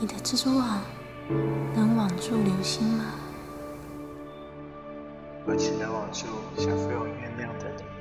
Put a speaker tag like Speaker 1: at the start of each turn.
Speaker 1: 你的蜘蛛网能网住流星吗？
Speaker 2: 我只能网住想被我原谅的你。